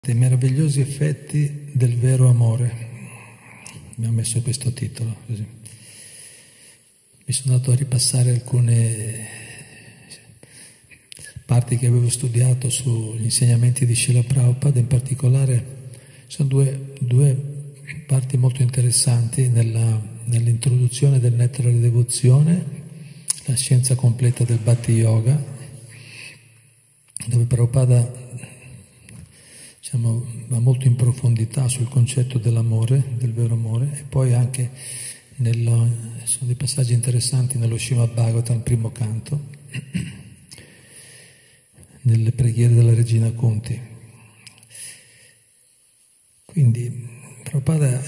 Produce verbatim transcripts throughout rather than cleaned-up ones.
I meravigliosi effetti del vero amore. Abbiamo messo questo titolo così. Mi sono andato a ripassare alcune parti che avevo studiato sugli insegnamenti di Srila Prabhupada, in particolare sono due, due parti molto interessanti nella, nell'introduzione del Nettare alla Devozione, la scienza completa del Bhakti Yoga, dove Prabhupada diciamo, va molto in profondità sul concetto dell'amore, del vero amore, e poi anche nello, sono dei passaggi interessanti nello Srimad Bhagavatam, il primo canto, nelle preghiere della regina Kunti. Quindi Prabhupada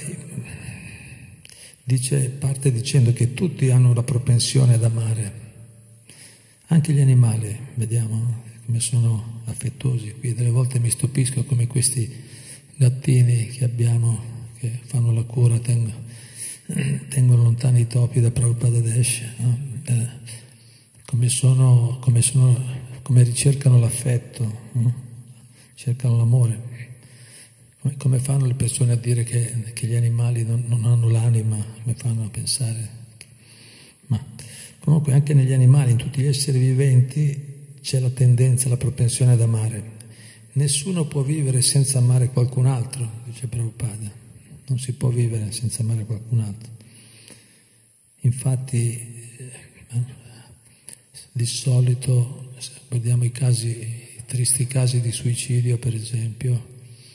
dice, parte dicendo che tutti hanno la propensione ad amare, anche gli animali, vediamo, no? Come sono affettuosi. Qui delle volte mi stupisco come questi gattini che abbiamo, che fanno la cura, tengono, tengono lontani i topi da Prabhupada Desh, no? eh, come sono, come sono, come ricercano l'affetto, no? Cercano l'amore. Come, come fanno le persone a dire che, che gli animali non, non hanno l'anima, come fanno a pensare? Ma comunque anche negli animali, in tutti gli esseri viventi, c'è la tendenza, la propensione ad amare. Nessuno può vivere senza amare qualcun altro, dice Prabhupada. Non si può vivere senza amare qualcun altro. Infatti, eh, di solito, vediamo i casi, i tristi casi di suicidio, per esempio,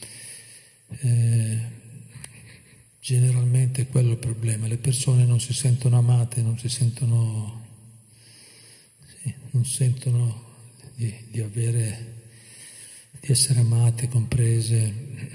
eh, generalmente quello è il problema. Le persone non si sentono amate, non si sentono, sì, non sentono Di, di avere, di essere amate, comprese.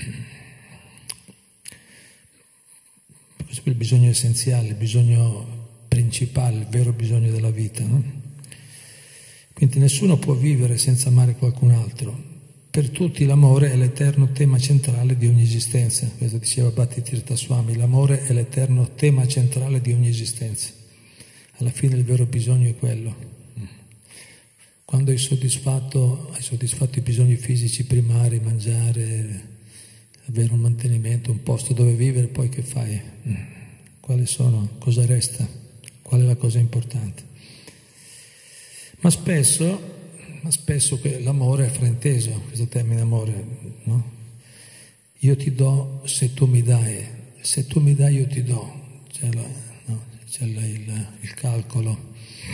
Questo è il bisogno essenziale, il bisogno principale, il vero bisogno della vita, no? Quindi nessuno può vivere senza amare qualcun altro. Per tutti l'amore è l'eterno tema centrale di ogni esistenza. Questo diceva Bhattitirtha Swami, l'amore è l'eterno tema centrale di ogni esistenza. Alla fine il vero bisogno è quello. Quando hai soddisfatto, hai soddisfatto i bisogni fisici primari, mangiare, avere un mantenimento, un posto dove vivere, poi che fai? Quali sono? Cosa resta? Qual è la cosa importante? Ma spesso, ma spesso l'amore è frainteso, questo termine amore, no? Io ti do se tu mi dai, se tu mi dai io ti do, c'è, la, no? C'è la, il, il calcolo.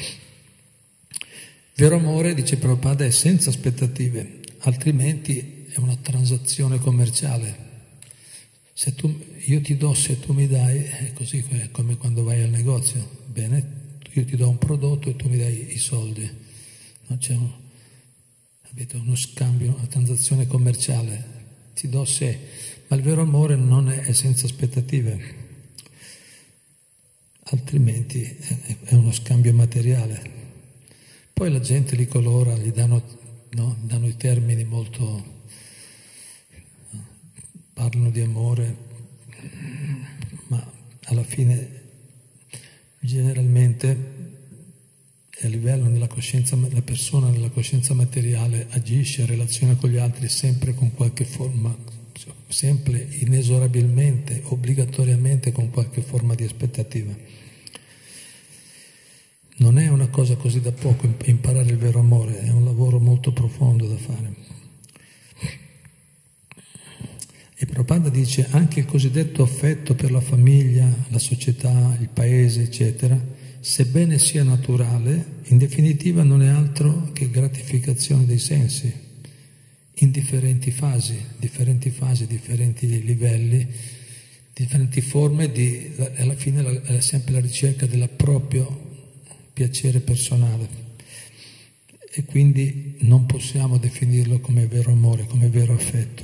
Vero amore, dice Prabhupada, è senza aspettative, altrimenti è una transazione commerciale. Se tu, io ti do se tu mi dai, è così, è come quando vai al negozio. Bene, io ti do un prodotto e tu mi dai i soldi. Non c'è un, capito, uno scambio, una transazione commerciale. Ti do se, ma il vero amore non è, è senza aspettative, altrimenti è, è uno scambio materiale. Poi la gente li colora, gli danno, no, danno i termini molto, parlano di amore, ma alla fine generalmente a livello nella coscienza, la persona nella coscienza materiale agisce, relaziona con gli altri sempre con qualche forma, sempre inesorabilmente, obbligatoriamente con qualche forma di aspettativa. Non è una cosa così da poco imparare il vero amore, è un lavoro molto profondo da fare. E Prabhupada dice anche il cosiddetto affetto per la famiglia, la società, il paese, eccetera, sebbene sia naturale, in definitiva non è altro che gratificazione dei sensi, in differenti fasi, differenti fasi, differenti livelli, differenti forme, di, alla fine è sempre la ricerca del proprio piacere personale, e quindi non possiamo definirlo come vero amore, come vero affetto.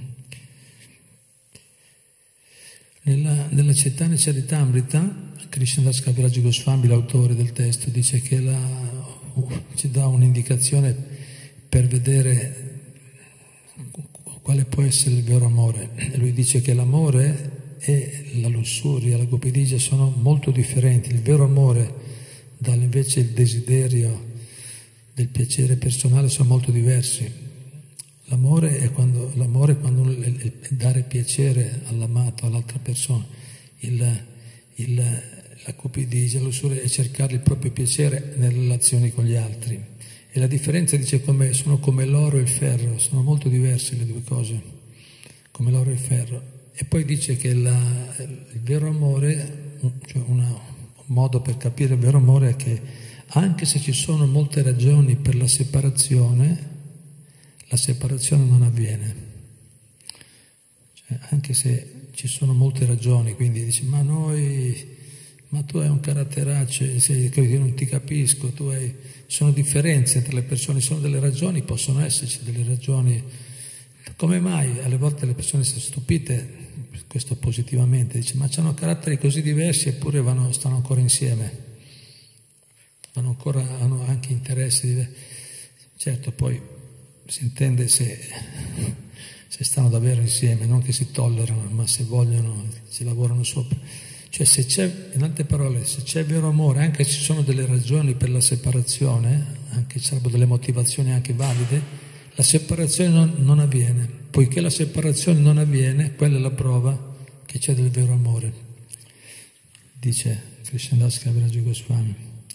Nella, nella Chaitanya Charitamrita, Krishnadas Kaviraj Goswami, l'autore del testo, dice che la, uh, ci dà un'indicazione per vedere quale può essere il vero amore. E lui dice che l'amore e la lussuria, la gopidiglia sono molto differenti. Il vero amore dà invece il desiderio del piacere personale sono molto diversi. L'amore è quando, l'amore è quando è dare piacere all'amato, all'altra persona. Il, il, la cupidigia, la lussuria è cercare il proprio piacere nelle relazioni con gli altri. E la differenza, dice, come, sono come l'oro e il ferro, sono molto diverse le due cose, come l'oro e il ferro. E poi dice che la, il vero amore, cioè una, un modo per capire il vero amore è che anche se ci sono molte ragioni per la separazione, la separazione non avviene. Cioè, anche se ci sono molte ragioni, quindi dici, ma noi, ma tu hai un caratteraccio, sei, io non ti capisco, tu hai, sono differenze tra le persone, sono delle ragioni, possono esserci delle ragioni. Come mai alle volte le persone sono stupite, questo positivamente, dice, ma hanno caratteri così diversi eppure vanno, stanno ancora insieme, vanno ancora, hanno anche interessi diversi. Certo, poi si intende se, se stanno davvero insieme, non che si tollerano, ma se vogliono, ci lavorano sopra. Cioè, se c'è, in altre parole, se c'è vero amore, anche se ci sono delle ragioni per la separazione, anche ci sarebbero delle motivazioni anche valide, la separazione non, non avviene. Poiché la separazione non avviene, quella è la prova che c'è del vero amore. Dice Krishnadass Kaviraj Goswami.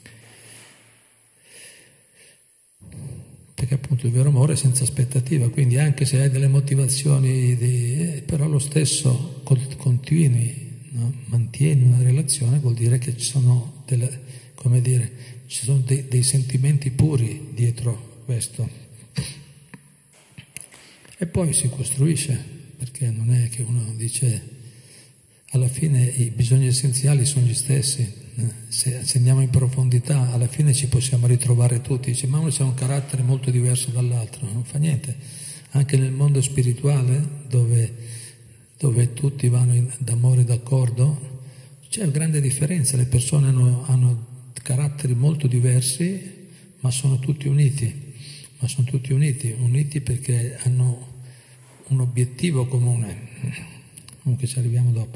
Perché appunto il vero amore è senza aspettativa, quindi anche se hai delle motivazioni, di, eh, però lo stesso continui, no? Mantieni una relazione, vuol dire che ci sono delle, come dire, ci sono dei, dei sentimenti puri dietro questo. E poi si costruisce, perché non è che uno dice, alla fine i bisogni essenziali sono gli stessi, se, se andiamo in profondità alla fine ci possiamo ritrovare tutti, dice, ma uno c'ha un carattere molto diverso dall'altro, non fa niente, anche nel mondo spirituale dove, dove tutti vanno in, d'amore e d'accordo, c'è una grande differenza, le persone hanno, hanno caratteri molto diversi ma sono tutti uniti. Ma sono tutti uniti, uniti perché hanno un obiettivo comune. Comunque ci arriviamo dopo.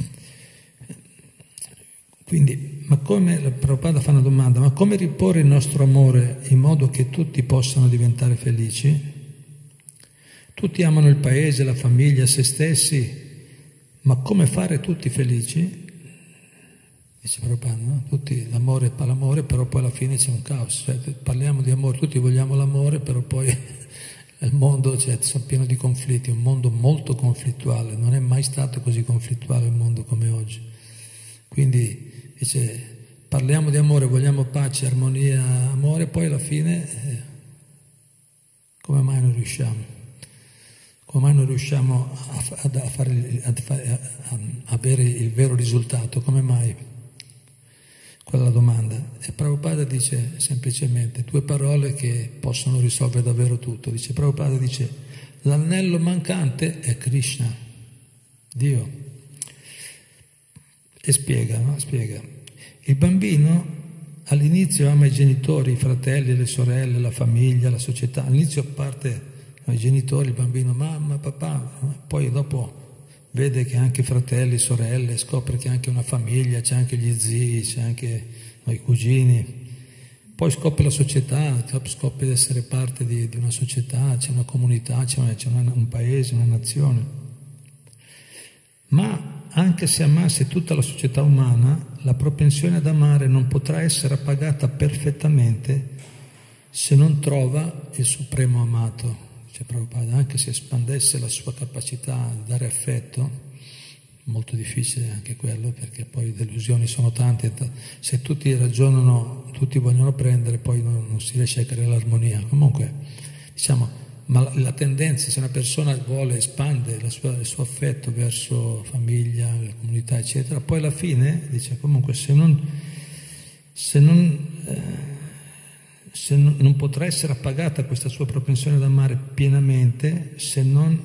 Quindi, ma come, la Prabhupada fa una domanda, ma come riporre il nostro amore in modo che tutti possano diventare felici? Tutti amano il paese, la famiglia, se stessi, ma come fare tutti felici? Dice Prabhupada, no? Tutti l'amore fa l'amore, però poi alla fine c'è un caos, cioè, parliamo di amore, tutti vogliamo l'amore, però poi il mondo, cioè, è pieno di conflitti, un mondo molto conflittuale, non è mai stato così conflittuale il mondo come oggi. Quindi dice, parliamo di amore, vogliamo pace, armonia, amore, poi alla fine eh, come mai non riusciamo? Come mai non riusciamo a, a, a, fare, a, fare, a, a avere il vero risultato? Come mai? Quella è la domanda. E Prabhupada dice semplicemente due parole che possono risolvere davvero tutto. Dice, Prabhupada dice, l'anello mancante è Krishna, Dio. E spiega, no? Spiega. Il bambino all'inizio ama i genitori, i fratelli, le sorelle, la famiglia, la società. All'inizio parte i genitori, il bambino, mamma, papà, poi dopo vede che anche fratelli, sorelle, scopre che anche una famiglia, c'è anche gli zii, c'è anche no, i cugini, poi scopre la società, scopre di essere parte di, di una società, c'è una comunità, c'è, una, c'è una, un paese, una nazione. Ma anche se amasse tutta la società umana, la propensione ad amare non potrà essere appagata perfettamente se non trova il supremo amato. Prabhupada, anche se espandesse la sua capacità di dare affetto, molto difficile anche quello, perché poi le illusioni sono tante, se tutti ragionano, tutti vogliono prendere, poi non, non si riesce a creare l'armonia. Comunque, diciamo, ma la, la tendenza, se una persona vuole espandere la sua, il suo affetto verso famiglia, la comunità, eccetera, poi alla fine, dice, comunque, se non, se non eh, se non, non potrà essere appagata questa sua propensione ad amare pienamente se non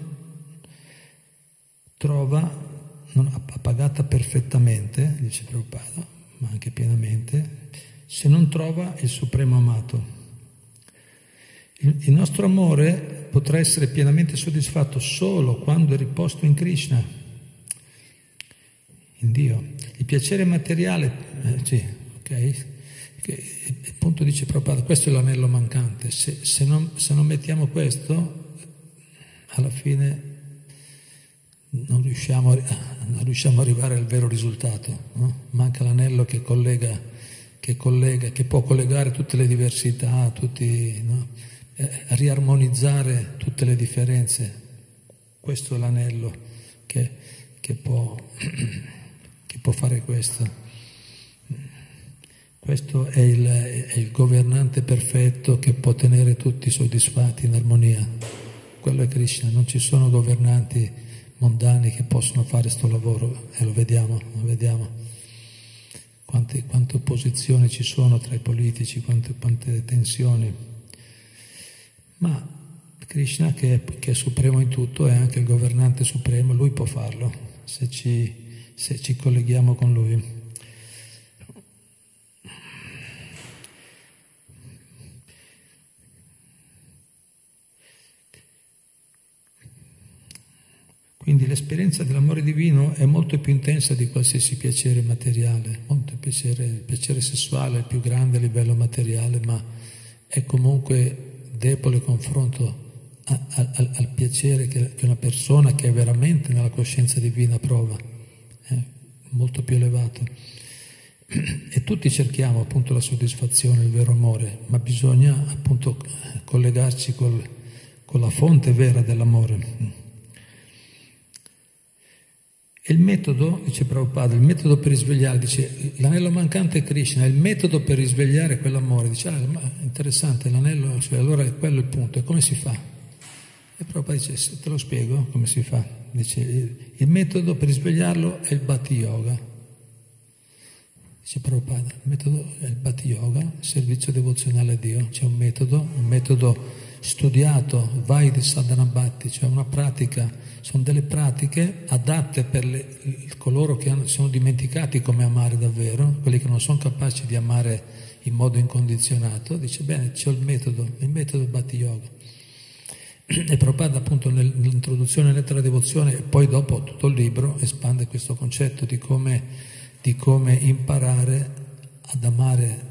trova, non appagata perfettamente, dice Prabhupada, ma anche pienamente, se non trova il supremo amato. Il, il nostro amore potrà essere pienamente soddisfatto solo quando è riposto in Krishna, in Dio. Il piacere materiale, eh, sì, ok? Appunto dice Prabhupada, questo è l'anello mancante, se, se, non, se non mettiamo questo alla fine non riusciamo, a, non riusciamo ad arrivare al vero risultato, no? Manca l'anello che collega, che collega, che può collegare tutte le diversità, tutti, no? eh, riarmonizzare tutte le differenze. Questo è l'anello che, che, può, che può fare questo. Questo è il, è il governante perfetto che può tenere tutti soddisfatti in armonia. Quello è Krishna, non ci sono governanti mondani che possono fare questo lavoro, e lo vediamo, lo vediamo. Quante, quante opposizioni ci sono tra i politici, quante, quante tensioni. Ma Krishna, che è, che è supremo in tutto, è anche il governante supremo, lui può farlo, se ci, se ci colleghiamo con lui. Quindi l'esperienza dell'amore divino è molto più intensa di qualsiasi piacere materiale, molto piacere, il piacere sessuale è il più grande a livello materiale, ma è comunque debole confronto a, a, a, al piacere che, che una persona che è veramente nella coscienza divina prova, è molto più elevato. E tutti cerchiamo appunto la soddisfazione, il vero amore, ma bisogna appunto collegarci col, con la fonte vera dell'amore. E il metodo, dice Prabhupada, il metodo per risvegliare, dice l'anello mancante è Krishna, il metodo per risvegliare quell'amore, dice ah, ma interessante, l'anello, cioè, allora è quello il punto, e come si fa? E Prabhupada dice, te lo spiego come si fa, dice il, il metodo per risvegliarlo è il Bhakti Yoga, dice Prabhupada, il metodo è il Bhakti Yoga, il servizio devozionale a Dio, c'è un metodo, un metodo studiato, Vaidhi Sadhana Bhakti, cioè una pratica, sono delle pratiche adatte per le, coloro che hanno, sono dimenticati come amare davvero, quelli che non sono capaci di amare in modo incondizionato, dice bene, c'è il metodo, il metodo Bhakti Yoga. E Prabhupada appunto nell'introduzione alla lettera devozione e poi dopo tutto il libro espande questo concetto di come, di come imparare ad amare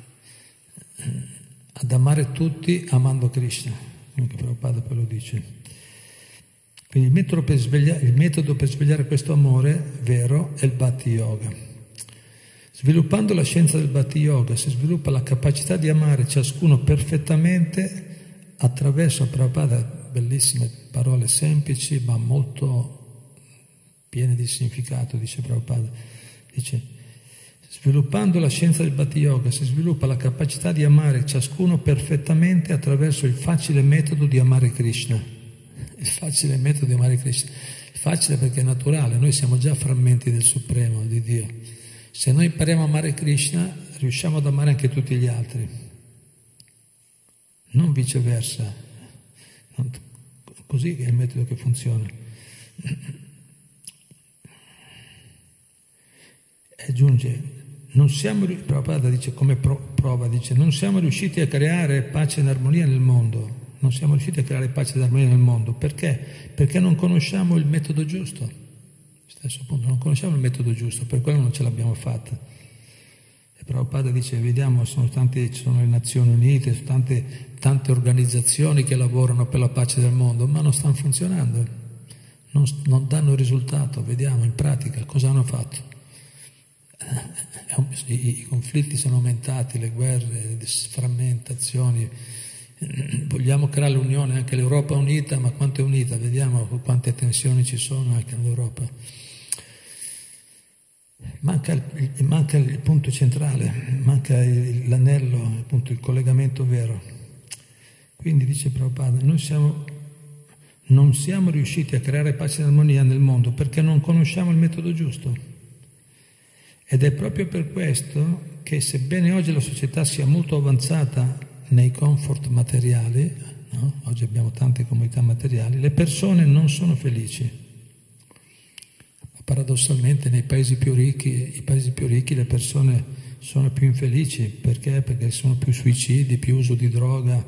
ad amare tutti amando Krishna, anche Prabhupada poi lo dice. Quindi il metodo per svegliare, il metodo per svegliare questo amore vero è il Bhakti Yoga. Sviluppando la scienza del Bhakti Yoga si sviluppa la capacità di amare ciascuno perfettamente attraverso, Prabhupada, bellissime parole semplici ma molto piene di significato, dice Prabhupada, dice sviluppando la scienza del Bhakti Yoga si sviluppa la capacità di amare ciascuno perfettamente attraverso il facile metodo di amare Krishna. Il facile metodo di amare Krishna. Facile perché è naturale, noi siamo già frammenti del Supremo, di Dio. Se noi impariamo a amare Krishna, riusciamo ad amare anche tutti gli altri. Non viceversa. Così è il metodo che funziona. E aggiunge, non siamo, Prabhupada dice come prova, dice, non siamo riusciti a creare pace e armonia nel mondo. Non siamo riusciti a creare pace ed armonia nel mondo. Perché? Perché non conosciamo il metodo giusto. Stesso punto, non conosciamo il metodo giusto, per quello non ce l'abbiamo fatta. E Prabhupada dice, vediamo, sono tanti, ci sono le Nazioni Unite, sono tante, tante organizzazioni che lavorano per la pace del mondo, ma non stanno funzionando, non, non danno risultato. Vediamo in pratica cosa hanno fatto. I, i conflitti sono aumentati, le guerre, le frammentazioni. Vogliamo creare l'unione, anche l'Europa unita, ma quanto è unita? Vediamo quante tensioni ci sono anche nell'Europa. Manca il, manca il punto centrale, manca il, l'anello, appunto il collegamento vero. Quindi dice Prabhupada, noi siamo, non siamo riusciti a creare pace e armonia nel mondo perché non conosciamo il metodo giusto. Ed è proprio per questo che, sebbene oggi la società sia molto avanzata nei comfort materiali, no? Oggi abbiamo tante comodità materiali, le persone non sono felici. Paradossalmente nei paesi più ricchi, i paesi più ricchi le persone sono più infelici. Perché? Perché sono più suicidi, più uso di droga,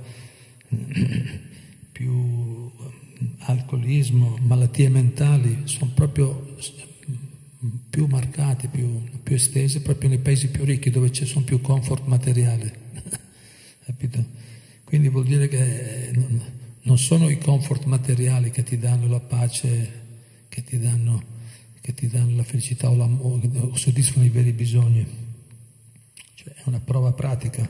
più alcolismo, malattie mentali, sono proprio più marcate, più, più estese proprio nei paesi più ricchi dove ci sono più comfort materiale. Capito? Quindi vuol dire che non, non sono i comfort materiali che ti danno la pace, che ti danno, che ti danno la felicità o, la, o soddisfano i veri bisogni. Cioè è una prova pratica.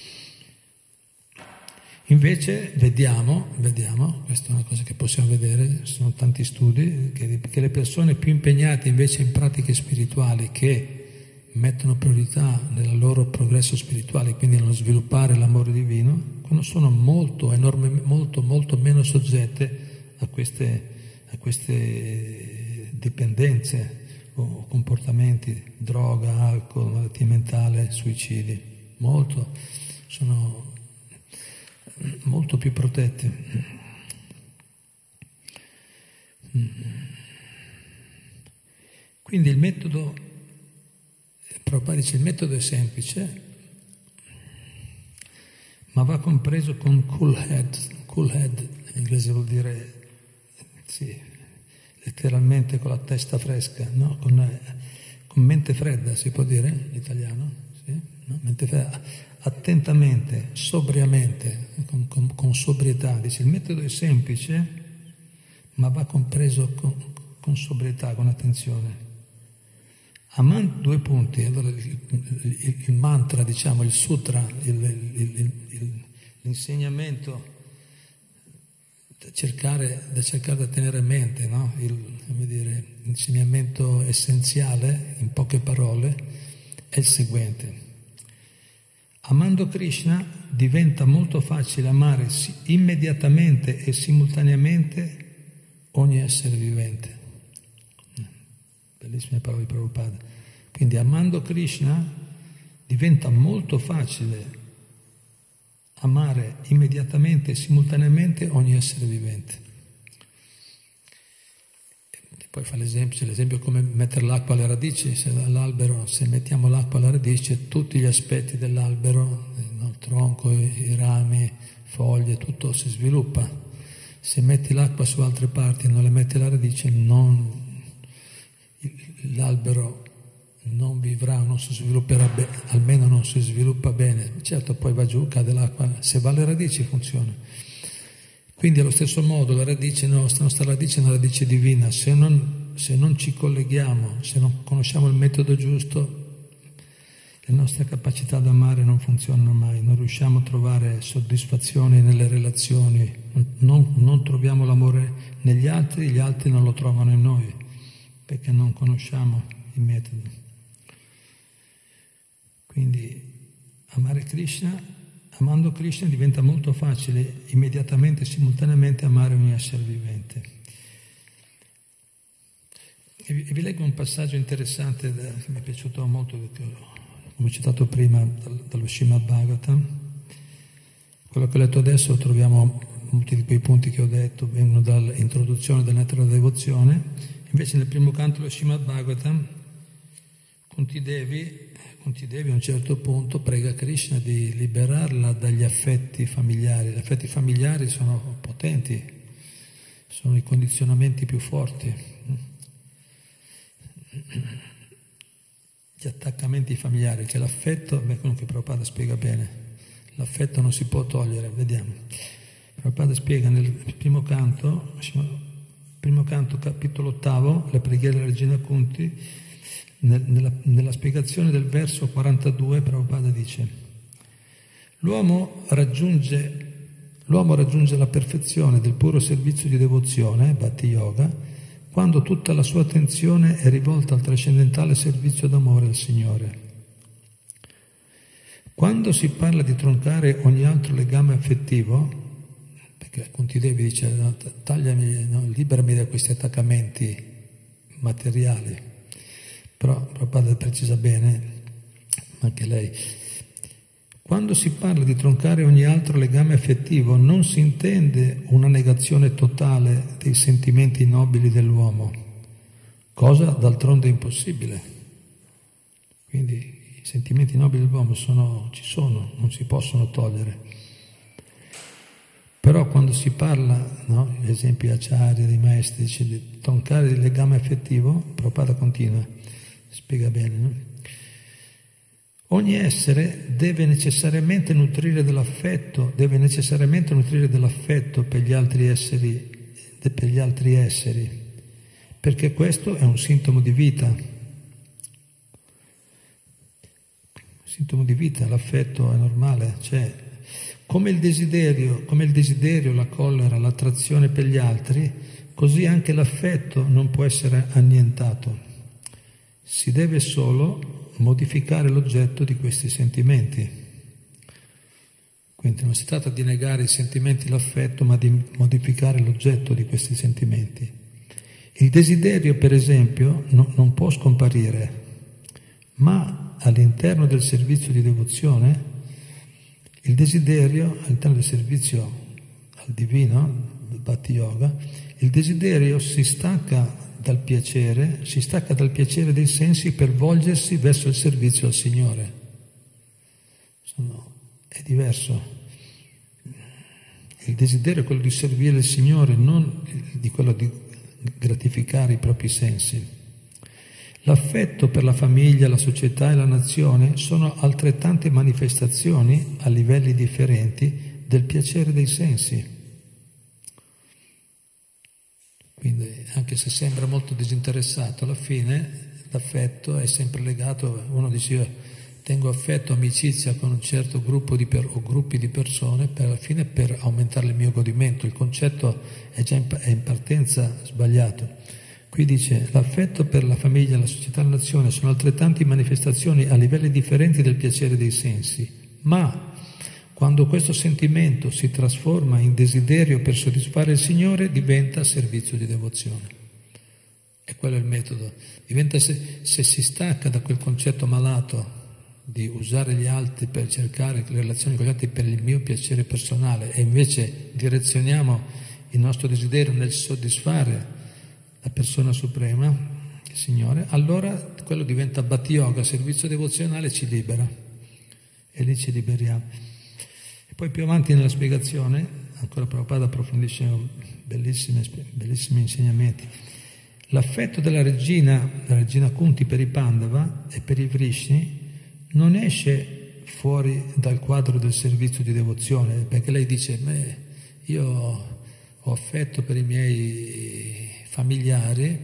Invece vediamo, vediamo, questa è una cosa che possiamo vedere, ci sono tanti studi, che, che le persone più impegnate invece in pratiche spirituali, che mettono priorità nel loro progresso spirituale, quindi nello sviluppare l'amore divino, sono molto, enorme, molto, molto meno soggette a queste, a queste dipendenze o comportamenti, droga, alcol, malattia mentale, suicidi, molto, sono molto più protetti. Quindi il metodo, Prabhupada dice, il metodo è semplice, ma va compreso con cool head. Cool head in inglese vuol dire, sì, letteralmente con la testa fresca, no? Con, con mente fredda, si può dire in italiano? Sì? No? Mente fredda. Attentamente, sobriamente, con, con, con sobrietà. Dice, il metodo è semplice, ma va compreso con, con sobrietà, con attenzione. Amando due punti, allora il, il, il mantra, diciamo, il sutra, il, il, il, l'insegnamento da cercare, da cercare da tenere a mente, no? il, come dire, l'insegnamento essenziale, in poche parole, è il seguente. Amando Krishna diventa molto facile amare immediatamente e simultaneamente ogni essere vivente. Bellissime parole di Prabhupada. Quindi amando Krishna diventa molto facile amare immediatamente e simultaneamente ogni essere vivente. E poi fa l'esempio, c'è l'esempio come mettere l'acqua alle radici. Se all'albero, se mettiamo l'acqua alle radici, tutti gli aspetti dell'albero, no, il tronco, i rami, foglie, tutto si sviluppa. Se metti l'acqua su altre parti e non le metti alla radice, non l'albero non vivrà, non si svilupperà bene, almeno non si sviluppa bene. Certo, poi va giù, cade l'acqua, se va alle radici funziona. Quindi allo stesso modo la radice nostra, la nostra radice è una radice divina. Se non, se non ci colleghiamo, se non conosciamo il metodo giusto, le nostre capacità di amare non funzionano mai, non riusciamo a trovare soddisfazione nelle relazioni, non, non troviamo l'amore negli altri, gli altri non lo trovano in noi, perché non conosciamo il metodo. Quindi amare Krishna, amando Krishna diventa molto facile immediatamente e simultaneamente amare ogni essere vivente. E vi, e vi leggo un passaggio interessante da, che mi è piaciuto molto, come ho citato prima dallo Srimad Bhagavatam. Quello che ho letto adesso troviamo molti di quei punti che ho detto, vengono dall'introduzione del Nettare della Devozione. Invece nel primo canto dello Srimad Bhagavatam, Kunti Devi, Kunti Devi a un certo punto prega Krishna di liberarla dagli affetti familiari. Gli affetti familiari sono potenti, sono i condizionamenti più forti, gli attaccamenti familiari, che l'affetto, beh, quello che Prabhupada spiega bene, l'affetto non si può togliere, vediamo. Prabhupada spiega nel primo canto, primo canto, capitolo ottavo, la preghiera della regina Kunti, nella, nella spiegazione del verso quarantadue, Prabhupada dice: l'uomo raggiunge, l'uomo raggiunge la perfezione del puro servizio di devozione, Bhakti Yoga, quando tutta la sua attenzione è rivolta al trascendentale servizio d'amore al Signore. Quando si parla di troncare ogni altro legame affettivo, perché Kunti Devi dice: no, tagliami, no, liberami da questi attaccamenti materiali, però Prabhupada precisa bene, anche lei, quando si parla di troncare ogni altro legame affettivo non si intende una negazione totale dei sentimenti nobili dell'uomo, cosa d'altronde impossibile. Quindi i sentimenti nobili dell'uomo sono, ci sono, non si possono togliere. Però quando si parla, no, gli esempi acciari dei maestri, dice di troncare il legame affettivo, Prabhupada continua, spiega bene, no? Ogni essere deve necessariamente nutrire dell'affetto, deve necessariamente nutrire dell'affetto per gli altri esseri, per gli altri esseri, perché questo è un sintomo di vita. Un sintomo di vita, l'affetto è normale, cioè come il desiderio, come il desiderio, la collera, l'attrazione per gli altri, così anche l'affetto non può essere annientato. Si deve solo modificare l'oggetto di questi sentimenti. Quindi non si tratta di negare i sentimenti e l'affetto, ma di modificare l'oggetto di questi sentimenti. Il desiderio, per esempio, no, non può scomparire, ma all'interno del servizio di devozione, il desiderio, all'interno del servizio al divino, del Bhakti Yoga, il desiderio si stacca dal piacere, si stacca dal piacere dei sensi per volgersi verso il servizio al Signore. Sono, è diverso. Il desiderio è quello di servire il Signore, non di quello di gratificare i propri sensi. L'affetto per la famiglia, la società e la nazione sono altrettante manifestazioni a livelli differenti del piacere dei sensi. Quindi anche se sembra molto disinteressato, alla fine l'affetto è sempre legato, uno dice io tengo affetto, amicizia con un certo gruppo di per, o gruppi di persone, per alla fine per aumentare il mio godimento. Il concetto è già in, è in partenza sbagliato. Qui dice l'affetto per la famiglia, la società e la nazione sono altrettanti manifestazioni a livelli differenti del piacere dei sensi, ma quando questo sentimento si trasforma in desiderio per soddisfare il Signore, diventa servizio di devozione. E quello è il metodo. Diventa se, se si stacca da quel concetto malato di usare gli altri per cercare le relazioni con gli altri per il mio piacere personale e invece direzioniamo il nostro desiderio nel soddisfare la persona suprema, il Signore, allora quello diventa Bhakti Yoga, servizio devozionale, ci libera. E lì ci liberiamo. Poi più avanti nella spiegazione, ancora Prabhupada approfondisce bellissimi, bellissimi insegnamenti. L'affetto della regina, la regina Kunti per i Pandava e per i Vrishni non esce fuori dal quadro del servizio di devozione, perché lei dice, beh, io ho affetto per i miei familiari,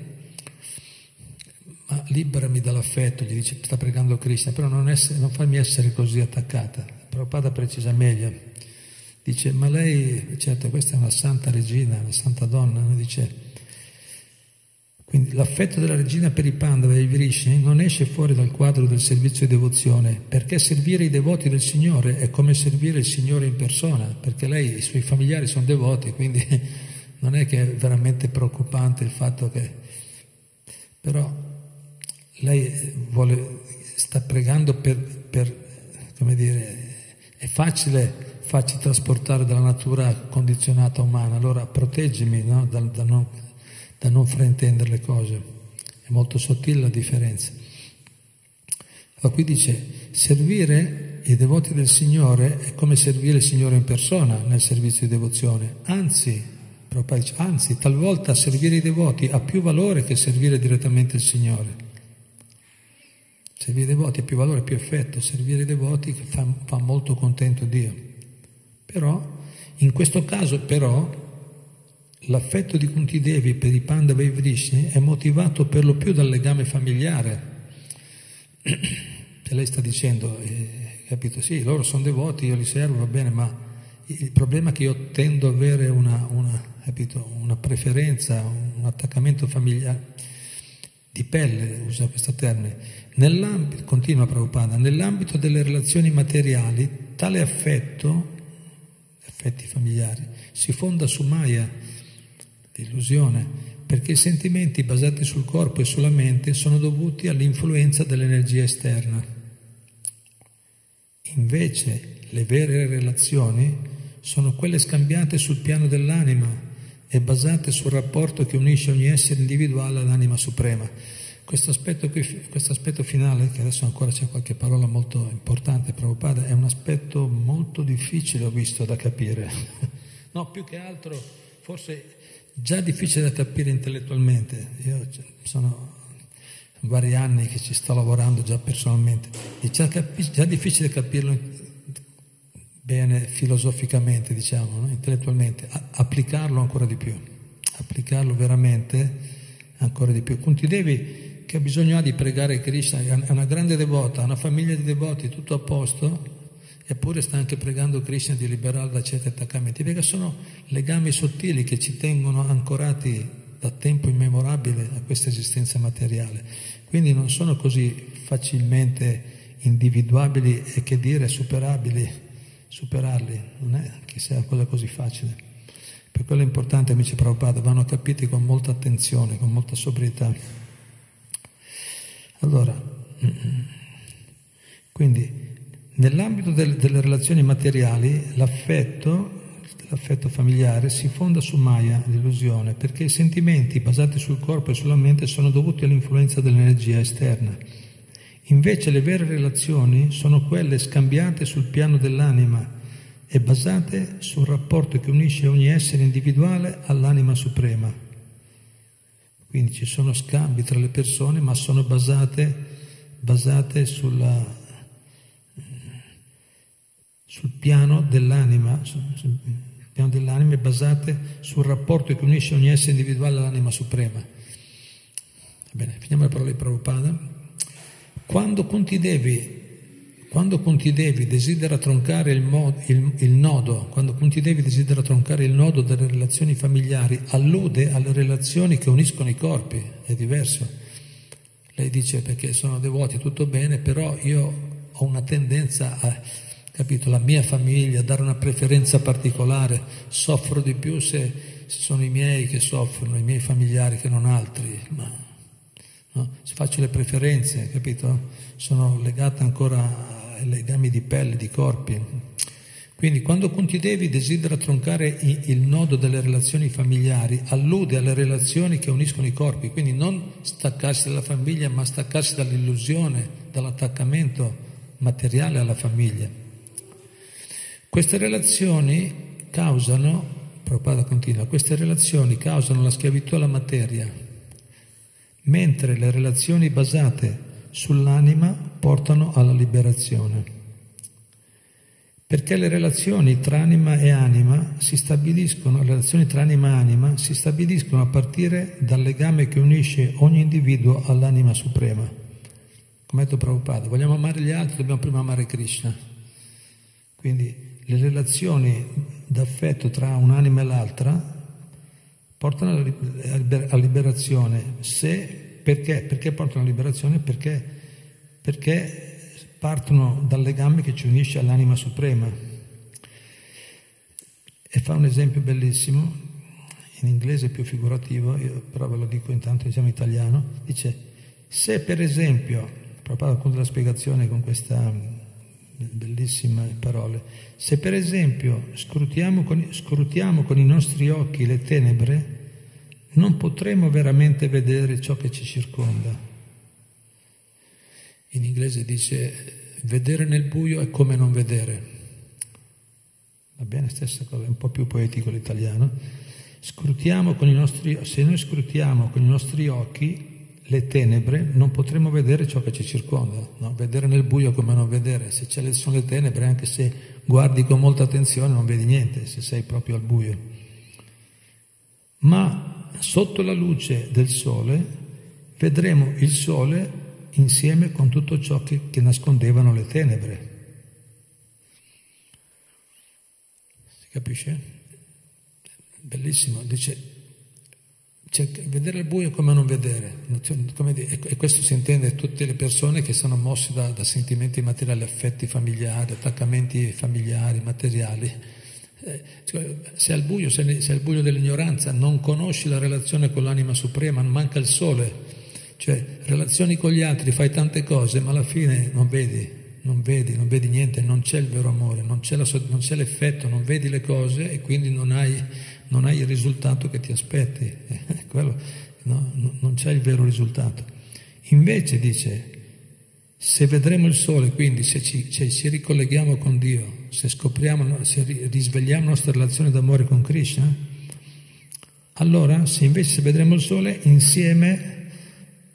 ma liberami dall'affetto, gli dice, sta pregando Krishna, però non, essere, non farmi essere così attaccata. Prabhupada precisa meglio, dice, ma lei, certo, questa è una santa regina, una santa donna, no? Dice, quindi l'affetto della regina per i Pandava e i Vrishni non esce fuori dal quadro del servizio di devozione, perché servire i devoti del Signore è come servire il Signore in persona, perché lei, i suoi familiari sono devoti, quindi non è che è veramente preoccupante il fatto che, però lei vuole, sta pregando per, per come dire, è facile farci trasportare dalla natura condizionata umana, allora proteggimi, no? da, da, non, da non fraintendere le cose. È molto sottile la differenza. Allora qui dice, servire i devoti del Signore è come servire il Signore in persona nel servizio di devozione. Anzi, anzi, talvolta servire i devoti ha più valore che servire direttamente il Signore. Servire i devoti ha più valore, più effetto, servire i devoti fa, fa molto contento Dio. Però, in questo caso però, l'affetto di Kunti Devi per i Pandava e i Vrishni è motivato per lo più dal legame familiare. Cioè lei sta dicendo, eh, capito, sì, loro sono devoti, io li servo, va bene, ma il problema è che io tendo ad avere una, una, capito, una preferenza, un attaccamento familiare, di pelle, usa questo termine. Nell'ambito, continua Prabhupada, nell'ambito delle relazioni materiali, tale affetto, affetti familiari, si fonda su Maya, l'illusione, perché i sentimenti basati sul corpo e sulla mente sono dovuti all'influenza dell'energia esterna. Invece, le vere relazioni sono quelle scambiate sul piano dell'anima e basate sul rapporto che unisce ogni essere individuale all'anima suprema. Questo aspetto, qui, questo aspetto finale, che adesso ancora c'è qualche parola molto importante, Prabhupada, è un aspetto molto difficile, ho visto, da capire. No, più che altro, forse già difficile da capire intellettualmente. Io sono, vari anni che ci sto lavorando già personalmente, è già, capi- già difficile capirlo bene filosoficamente, diciamo, no? Intellettualmente, A- applicarlo ancora di più, applicarlo veramente ancora di più. Kuntidevi, che bisogno ha di pregare Krishna, è una grande devota, ha una famiglia di devoti, tutto a posto, eppure sta anche pregando Krishna di liberarla da certi attaccamenti, perché sono legami sottili che ci tengono ancorati da tempo immemorabile a questa esistenza materiale, quindi non sono così facilmente individuabili e che dire superabili, superarli, non è che sia una cosa così facile. Per quello è importante, amici Prabhupada, vanno capiti con molta attenzione, con molta sobrietà. Allora, quindi nell'ambito del, delle relazioni materiali l'affetto L'affetto familiare si fonda su Maya, l'illusione, perché i sentimenti basati sul corpo e sulla mente sono dovuti all'influenza dell'energia esterna. Invece le vere relazioni sono quelle scambiate sul piano dell'anima e basate sul rapporto che unisce ogni essere individuale all'anima suprema. Quindi ci sono scambi tra le persone, ma sono basate, basate sulla, sul piano dell'anima, sul, sul, Il piano dell'anima è basate sul rapporto che unisce ogni essere individuale all'anima suprema. Bene, finiamo le parole di Prabhupada. Quando Kuntidevi, quando Kuntidevi desidera troncare il, mod, il, il nodo, quando Kuntidevi desidera troncare il nodo delle relazioni familiari, allude alle relazioni che uniscono i corpi, è diverso. Lei dice perché sono devoti, tutto bene, però io ho una tendenza a... capito, la mia famiglia, dare una preferenza particolare, soffro di più se, se sono i miei che soffrono, i miei familiari che non altri, ma no? Se faccio le preferenze, capito, sono legato ancora ai legami di pelle, di corpi. Quindi quando Kuntidevi desidera troncare il nodo delle relazioni familiari, allude alle relazioni che uniscono i corpi, quindi non staccarsi dalla famiglia, ma staccarsi dall'illusione, dall'attaccamento materiale alla famiglia. Queste relazioni causano, Prabhupada continua, queste relazioni causano la schiavitù alla materia, mentre le relazioni basate sull'anima portano alla liberazione. Perché le relazioni tra anima e anima si stabiliscono, le relazioni tra anima e anima si stabiliscono a partire dal legame che unisce ogni individuo all'anima suprema. Come ha detto Prabhupada, vogliamo amare gli altri, dobbiamo prima amare Krishna. Quindi le relazioni d'affetto tra un'anima e l'altra portano alla liberazione. Se, perché? Perché portano alla liberazione? Perché, perché partono dal legame che ci unisce all'anima suprema. E fa un esempio bellissimo, in inglese più figurativo, io però ve lo dico intanto, diciamo in italiano, dice, se per esempio, proprio con la spiegazione con questa bellissime parole, se per esempio scrutiamo con, scrutiamo con i nostri occhi le tenebre, non potremo veramente vedere ciò che ci circonda. In inglese dice, vedere nel buio è come non vedere. Va bene, stessa cosa, è un po' più poetico l'italiano. Scrutiamo con i nostri, se noi scrutiamo con i nostri occhi le tenebre, non potremo vedere ciò che ci circonda, no? Vedere nel buio come non vedere. Se ci sono le tenebre, anche se guardi con molta attenzione, non vedi niente, se sei proprio al buio. Ma sotto la luce del sole vedremo il sole insieme con tutto ciò che, che nascondevano le tenebre. Si capisce? Bellissimo, dice... Cioè, vedere il buio come non vedere, come dire, e questo si intende tutte le persone che sono mosse da, da sentimenti materiali, affetti familiari, attaccamenti familiari, materiali. Eh, cioè, se al buio, se è il buio dell'ignoranza, non conosci la relazione con l'anima suprema, manca il sole, cioè relazioni con gli altri, fai tante cose, ma alla fine non vedi, non vedi, non vedi niente, non c'è il vero amore, non c'è, la, non c'è l'effetto, non vedi le cose e quindi non hai... non hai il risultato che ti aspetti, quello, no? Non c'è il vero risultato. Invece dice, se vedremo il sole, quindi se ci, cioè, ci ricolleghiamo con Dio, se scopriamo, se risvegliamo la nostra relazione d'amore con Krishna, allora se invece se vedremo il sole insieme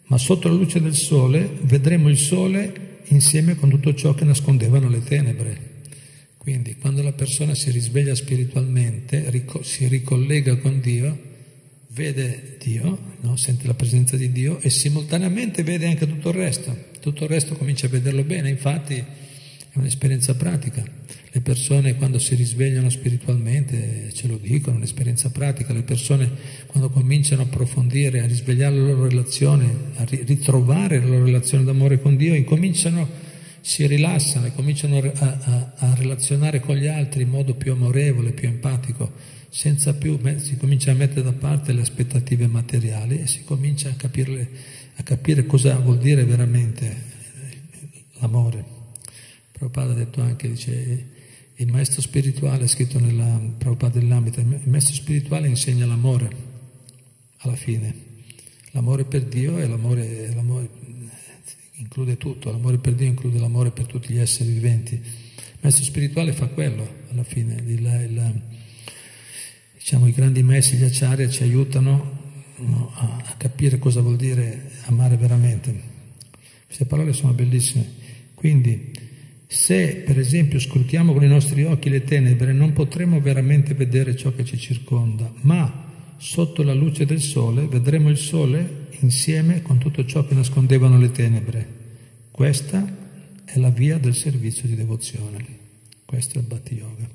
ma sotto la luce del sole vedremo il sole insieme con tutto ciò che nascondevano le tenebre. Quindi quando la persona si risveglia spiritualmente, rico- si ricollega con Dio, vede Dio, no? Sente la presenza di Dio e simultaneamente vede anche tutto il resto. Tutto il resto comincia a vederlo bene, infatti è un'esperienza pratica. Le persone quando si risvegliano spiritualmente ce lo dicono, un'esperienza pratica. Le persone quando cominciano a approfondire, a risvegliare la loro relazione, a ritrovare la loro relazione d'amore con Dio, incominciano, si rilassano e cominciano a, a, a relazionare con gli altri in modo più amorevole, più empatico, senza più, si comincia a mettere da parte le aspettative materiali e si comincia a capire, a capire cosa vuol dire veramente l'amore. Prabhupada ha detto anche, dice, il maestro spirituale, scritto nella Prabhupada dell'Amrita, il maestro spirituale insegna l'amore alla fine, l'amore per Dio e l'amore, l'amore include tutto, l'amore per Dio include l'amore per tutti gli esseri viventi. Il maestro spirituale fa quello alla fine, il, il, diciamo i grandi maestri, gli acharya ci aiutano, no, a, a capire cosa vuol dire amare veramente. Queste parole sono bellissime. Quindi se per esempio scrutiamo con i nostri occhi le tenebre non potremo veramente vedere ciò che ci circonda, ma sotto la luce del sole vedremo il sole insieme con tutto ciò che nascondevano le tenebre. Questa è la via del servizio di devozione. Questo è il Bhakti Yoga.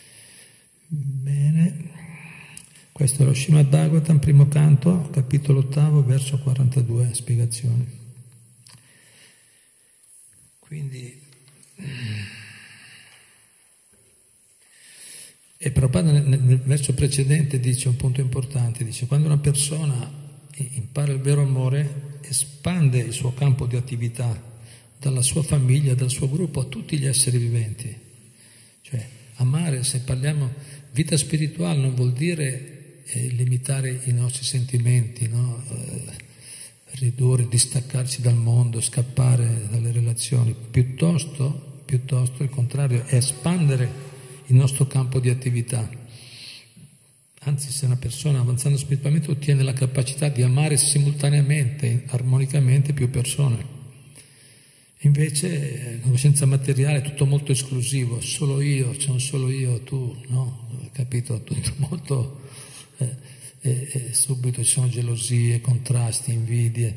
Bene, questo è lo Srimad Bhagavatam, primo canto, capitolo ottavo, verso quarantadue, spiegazioni. Quindi e Prabhupada nel, nel verso precedente dice un punto importante, dice quando una persona impara il vero amore espande il suo campo di attività dalla sua famiglia, dal suo gruppo a tutti gli esseri viventi. Cioè amare, se parliamo vita spirituale, non vuol dire eh, limitare i nostri sentimenti, no? eh, ridurre, distaccarci dal mondo, scappare dalle relazioni, piuttosto piuttosto il contrario, è espandere il nostro campo di attività. Anzi, se una persona avanzando spiritualmente ottiene la capacità di amare simultaneamente, armonicamente più persone. Invece la coscienza materiale è tutto molto esclusivo, solo io, c'è un solo io, tu, no? Capito? Tutto molto eh, eh, eh, subito ci sono gelosie, contrasti, invidie.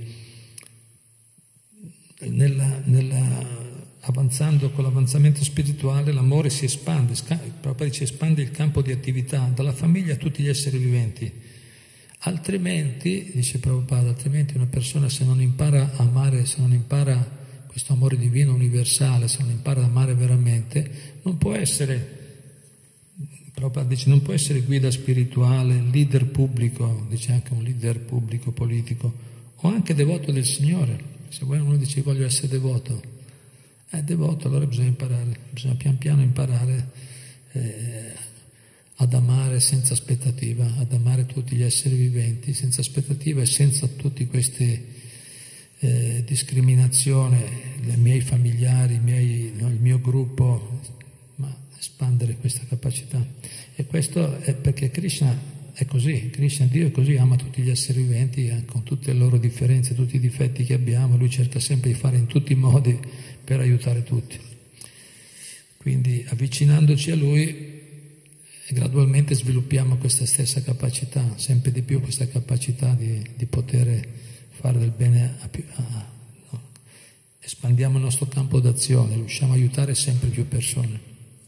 Nella, nella avanzando con l'avanzamento spirituale l'amore si espande, proprio si espande il campo di attività dalla famiglia a tutti gli esseri viventi. Altrimenti, dice Prabhupada, altrimenti una persona se non impara a amare, se non impara questo amore divino universale, se non impara ad amare veramente, non può essere, Prabhupada dice, non può essere guida spirituale, leader pubblico, dice anche un leader pubblico politico, o anche devoto del Signore. Se uno dice voglio essere devoto, è devoto, allora bisogna imparare, bisogna pian piano imparare eh, ad amare senza aspettativa, ad amare tutti gli esseri viventi senza aspettativa e senza tutte queste eh, discriminazioni, i miei familiari, i miei, no, il mio gruppo, ma espandere questa capacità. E questo è perché Krishna è così, Krishna, Dio è così, ama tutti gli esseri viventi con tutte le loro differenze, tutti i difetti che abbiamo, lui cerca sempre di fare in tutti i modi per aiutare tutti. Quindi avvicinandoci a lui gradualmente sviluppiamo questa stessa capacità, sempre di più questa capacità di, di poter fare del bene, a più, a, no? Espandiamo il nostro campo d'azione, riusciamo a aiutare sempre più persone.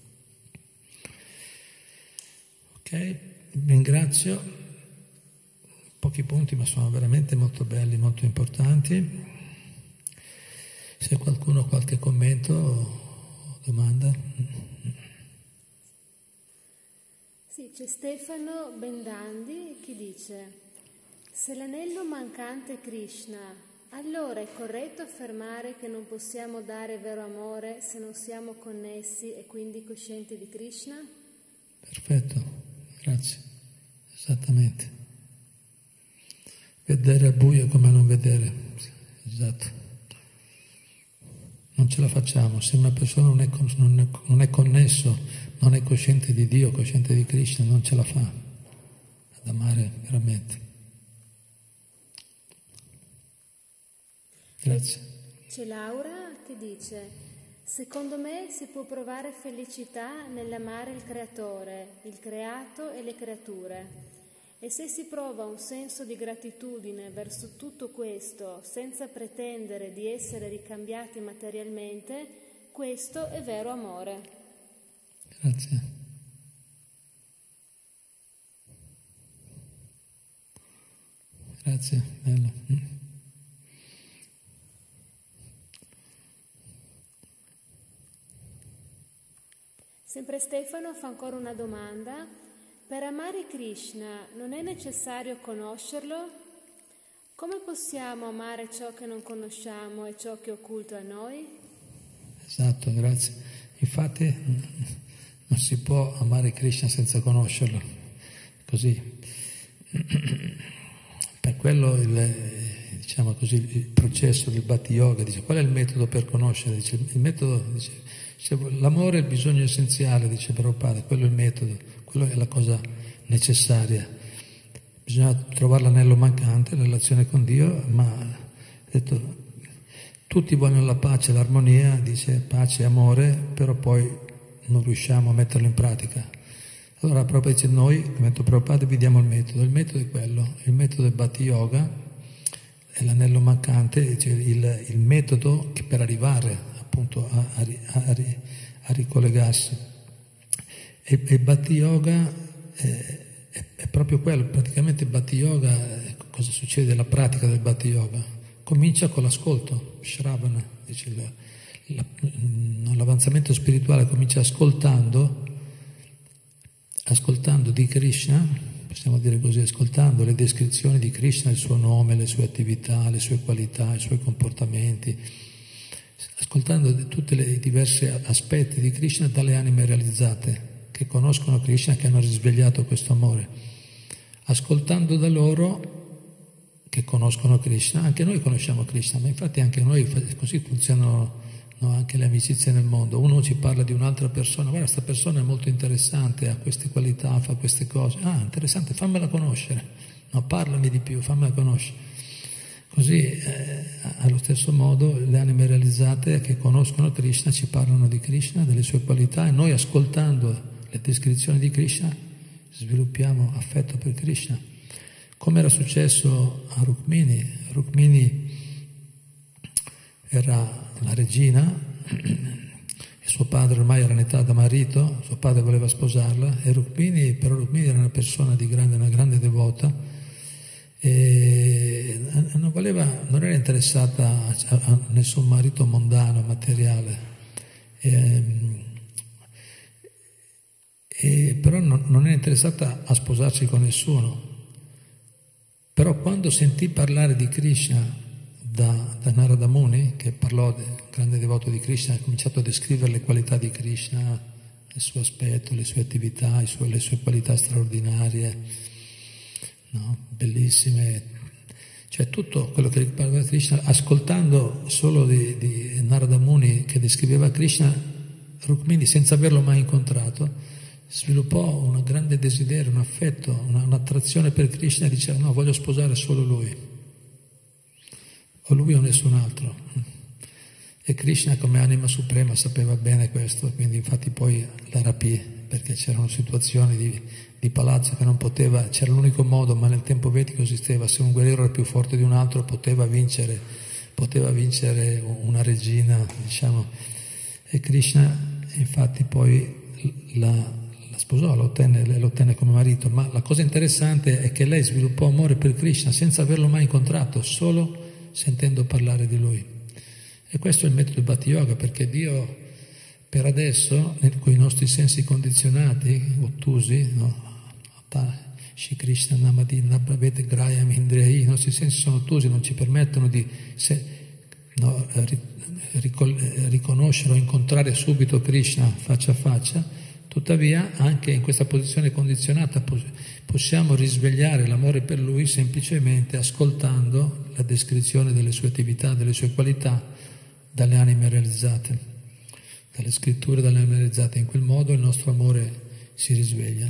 Ok? Ringrazio, pochi punti ma sono veramente molto belli, molto importanti. Se qualcuno ha qualche commento o domanda. Sì, c'è Stefano Bendandi che dice: se l'anello mancante è Krishna, allora è corretto affermare che non possiamo dare vero amore se non siamo connessi e quindi coscienti di Krishna? Perfetto. Grazie, esattamente. Vedere al buio come non vedere, esatto. Non ce la facciamo, se una persona non è, non è, non è connesso, non è cosciente di Dio, cosciente di Krishna, non ce la fa ad amare veramente. Grazie. C'è Laura che dice: secondo me si può provare felicità nell'amare il creatore, il creato e le creature. E se si prova un senso di gratitudine verso tutto questo senza pretendere di essere ricambiati materialmente, questo è vero amore. Grazie. Grazie, bello. Sempre Stefano fa ancora una domanda. Per amare Krishna non è necessario conoscerlo? Come possiamo amare ciò che non conosciamo e ciò che è occulto a noi? Esatto, grazie. Infatti non si può amare Krishna senza conoscerlo. Così. Per quello il, diciamo così, il processo del Bhakti Yoga dice: qual è il metodo per conoscere? Dice, il metodo, dice, l'amore è il bisogno essenziale, dice Prabhupada, quello è il metodo, quello è la cosa necessaria. Bisogna trovare l'anello mancante, la relazione con Dio, ma ha detto, tutti vogliono la pace, l'armonia, dice pace e amore, però poi non riusciamo a metterlo in pratica. Allora Prabhupada dice: noi, divento Prabhupada, vi diamo il metodo. Il metodo è quello, il metodo del Bhakti Yoga, è l'anello mancante, dice, il, il metodo che per arrivare appunto a, a, a, a ricollegarsi. E il Bhakti Yoga è, è, è proprio quello, praticamente il Bhakti Yoga, cosa succede? La pratica del Bhakti Yoga comincia con l'ascolto, Shravana, dice, la, la, l'avanzamento spirituale comincia ascoltando, ascoltando di Krishna, possiamo dire così, ascoltando le descrizioni di Krishna, il suo nome, le sue attività, le sue qualità, i suoi comportamenti, ascoltando tutti i diversi aspetti di Krishna dalle anime realizzate, che conoscono Krishna, che hanno risvegliato questo amore. Ascoltando da loro, che conoscono Krishna, anche noi conosciamo Krishna, ma infatti anche noi, così funzionano, no, anche le amicizie nel mondo. Uno ci parla di un'altra persona: guarda, questa persona è molto interessante, ha queste qualità, fa queste cose. Ah, interessante, fammela conoscere. No, parlami di più, fammela conoscere. Così, eh, allo stesso modo, le anime realizzate che conoscono Krishna ci parlano di Krishna, delle sue qualità, e noi, ascoltando le descrizioni di Krishna, sviluppiamo affetto per Krishna. Come era successo a Rukmini. Rukmini era la regina e suo padre ormai era in età da marito, suo padre voleva sposarla, e Rukmini, però Rukmini era una persona di grande, una grande devota, e non voleva, non era interessata a, a nessun marito mondano, materiale, e, e però non, non era interessata a sposarsi con nessuno. Però quando sentì parlare di Krishna da, da Narada Muni, che parlò del grande devoto di Krishna, ha cominciato a descrivere le qualità di Krishna, il suo aspetto, le sue attività, i suoi, le sue qualità straordinarie, no? Bellissime, cioè tutto quello che parla di Krishna, ascoltando solo di, di Narada Muni che descriveva Krishna, Rukmini, senza averlo mai incontrato, sviluppò un grande desiderio, un affetto, una, un'attrazione per Krishna, e diceva: no, voglio sposare solo lui, o lui o nessun altro. E Krishna, come anima suprema, sapeva bene questo, quindi infatti poi la rapì, perché c'erano situazioni di, di palazzo che non poteva, c'era l'unico modo, ma nel tempo vedico esisteva: se un guerriero era più forte di un altro poteva vincere, poteva vincere una regina, diciamo. E Krishna infatti poi la la sposò, lo ottenne, lo ottenne come marito, ma la cosa interessante è che lei sviluppò amore per Krishna senza averlo mai incontrato, solo sentendo parlare di lui. E questo è il metodo Bhakti Yoga, perché Dio per adesso, con i nostri sensi condizionati, ottusi, no? Shri Krishna Namadi Nabhavete Grayam Indriyai, i nostri sensi sono ottusi, non ci permettono di se, no, riconoscere o incontrare subito Krishna faccia a faccia. Tuttavia, anche in questa posizione condizionata possiamo risvegliare l'amore per Lui semplicemente ascoltando la descrizione delle sue attività, delle sue qualità dalle anime realizzate, dalle scritture, dalle anime realizzate. In quel modo il nostro amore si risveglia.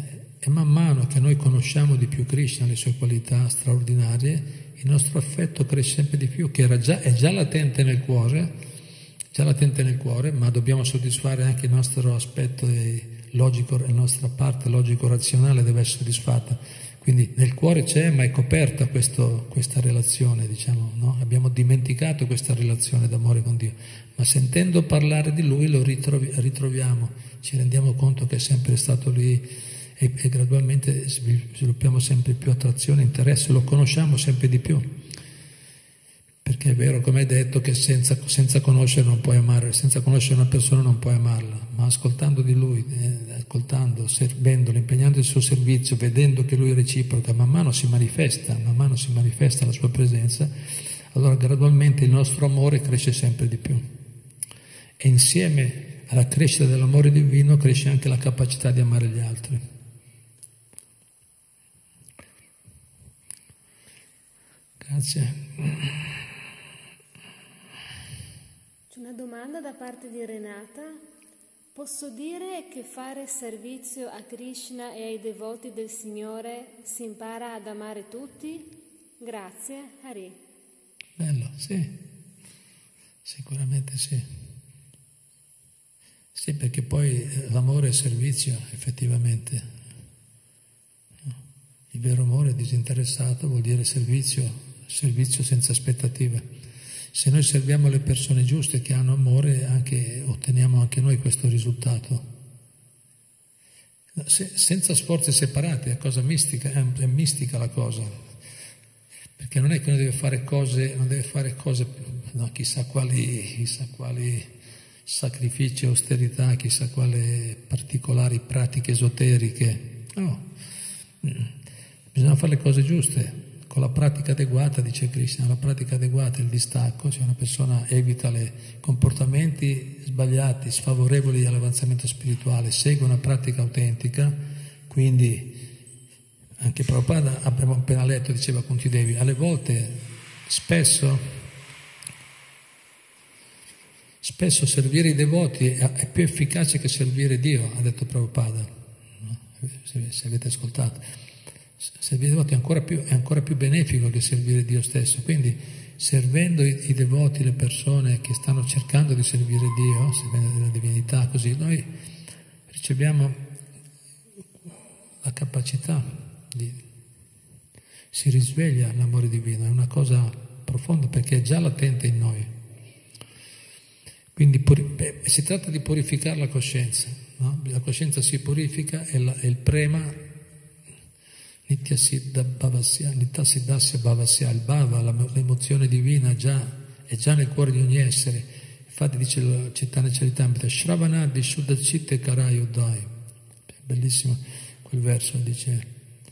e man mano che noi conosciamo di più Krishna, le sue qualità straordinarie, il nostro affetto cresce sempre di più, che era già, è già latente nel cuore, già latente nel cuore, ma dobbiamo soddisfare anche il nostro aspetto logico, la nostra parte logico-razionale deve essere soddisfatta. Quindi nel cuore c'è, ma è coperta questo, questa relazione, diciamo, no? Abbiamo dimenticato questa relazione d'amore con Dio, ma sentendo parlare di Lui lo ritrovi, ritroviamo, ci rendiamo conto che è sempre stato lì, e, e gradualmente sviluppiamo sempre più attrazione, interesse, lo conosciamo sempre di più, perché è vero, come hai detto, che senza, senza conoscere non puoi amare, senza conoscere una persona non puoi amarla, ma ascoltando di Lui, eh, ascoltando, servendolo, impegnando il suo servizio, vedendo che Lui è reciproca, man mano si manifesta, man mano si manifesta la sua presenza, allora gradualmente il nostro amore cresce sempre di più, e insieme alla crescita dell'amore divino cresce anche la capacità di amare gli altri. Grazie. C'è una domanda da parte di Renata. Posso dire che fare servizio a Krishna e ai devoti del Signore si impara ad amare tutti? Grazie, Hari. Bello, sì. Sicuramente sì. Sì, perché poi l'amore è servizio, effettivamente. Il vero amore disinteressato vuol dire servizio, servizio senza aspettative. Se noi serviamo le persone giuste che hanno amore, anche, otteniamo anche noi questo risultato. Se, senza sforzi separati, è cosa mistica, è, è mistica la cosa, perché non è che uno deve fare cose, non deve fare cose, no, chissà quali, chissà quali sacrifici, austerità, chissà quali particolari pratiche esoteriche. No, bisogna fare le cose giuste, con la pratica adeguata, dice Krishna, la pratica adeguata, il distacco, cioè una persona evita i comportamenti sbagliati, sfavorevoli all'avanzamento spirituale, segue una pratica autentica, quindi anche Prabhupada, abbiamo appena letto, diceva Kunti Devi, alle volte, spesso, spesso servire i devoti è più efficace che servire Dio, ha detto Prabhupada, se, se avete ascoltato. Servire i devoti è ancora, più, è ancora più benefico che servire Dio stesso, quindi servendo i, i devoti, le persone che stanno cercando di servire Dio, servendo la divinità, così noi riceviamo la capacità di, si risveglia l'amore divino, è una cosa profonda perché è già latente in noi. Quindi beh, si tratta di purificare la coscienza, no? La coscienza si purifica e, la, e il prema Nitya Siddha Bhavasya, Nitya Siddhasya Bhavasya, il Bhava, l'emozione divina già, è già nel cuore di ogni essere. Infatti dice il Chaitanya Charitamrita, Shravanadi Shuddha Chitte Karayodai. Bellissimo quel verso, dice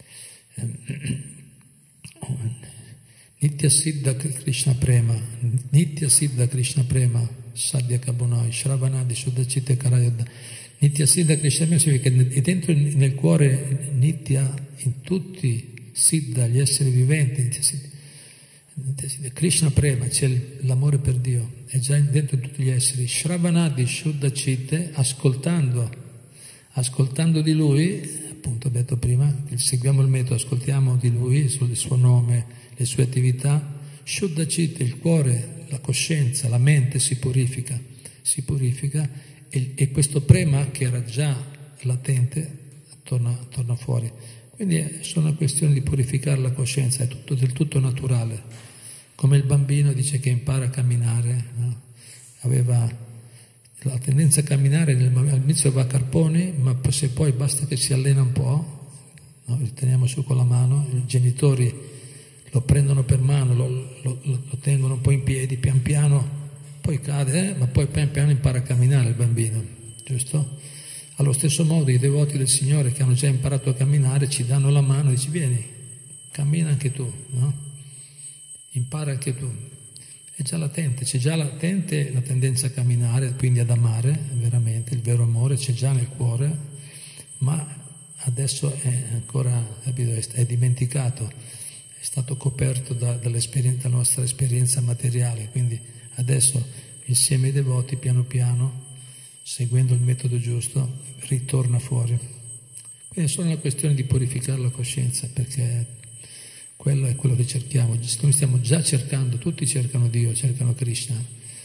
Nitya Siddha Krishna Prema, Nitya Siddha Krishna Prema, Sadhya Kabunai, Shravanadi Shuddha Chitte Karayodai. Nitya Siddha Krishna Prema significa che è dentro nel cuore Nitya, in tutti Siddha, gli esseri viventi, Nitya Siddha, Nitya Siddha, Krishna Prema, c'è l'amore per Dio, è già dentro tutti gli esseri. Shravanadi Shuddha Chitte, ascoltando, ascoltando di Lui, appunto ho detto prima, seguiamo il metodo, ascoltiamo di Lui, il suo nome, le sue attività, Shuddha Chitte, il cuore, la coscienza, la mente si purifica, si purifica e, e questo prema che era già latente torna, torna fuori. Quindi è solo una questione di purificare la coscienza, è tutto, del tutto naturale. Come il bambino dice che impara a camminare, no? Aveva la tendenza a camminare, nel, all'inizio va a carponi, ma se poi basta che si allena un po', no? Lo teniamo su con la mano, i genitori lo prendono per mano, lo, lo, lo tengono un po' in piedi, pian piano, poi cade, eh? ma poi pian piano impara a camminare il bambino, giusto? Allo stesso modo i devoti del Signore che hanno già imparato a camminare ci danno la mano e dici vieni, cammina anche tu, no? Impara anche tu. È già latente, c'è già latente la tendenza a camminare, quindi ad amare veramente, il vero amore c'è già nel cuore, ma adesso è ancora, capito, è dimenticato, è stato coperto da, dall'esperienza, dalla nostra esperienza materiale, quindi adesso insieme ai devoti piano piano, seguendo il metodo giusto, ritorna fuori. Quindi è solo una questione di purificare la coscienza, perché quello è quello che cerchiamo. Noi stiamo già cercando, tutti cercano Dio, cercano Krishna.